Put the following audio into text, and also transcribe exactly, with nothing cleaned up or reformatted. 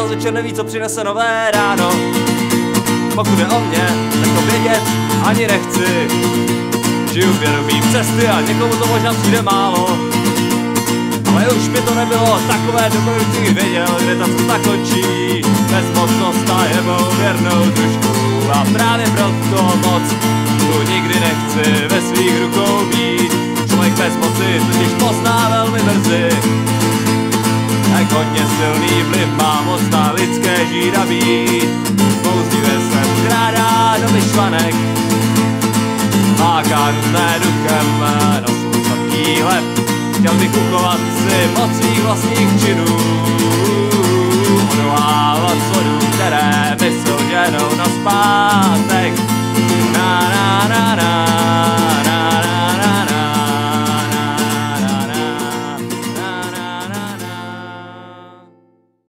večer neví, co přinese nové ráno. Pokud je o mě, tak to vědět ani nechci. Žiju vědomím cesty a někomu to možná přijde málo. Ale už mi to nebylo takové dobro, když věděl, kde ta cesta končí. Bezmocnost a jebou věrnou družku. A právě proto moc tu nikdy nechci ve svých rukou být. Člověk bez moci totiž pozná velmi brzy, jak hodně silný vliv má moc na lidské žíraví. Pouzdivě se vkrádá do myšlenek, láká nutné duchem na svůj sladký hleb. Chtěl bych uchovat si moc svých vlastních činů, odvolávat svodů, které mi jsou ženou na zpátek.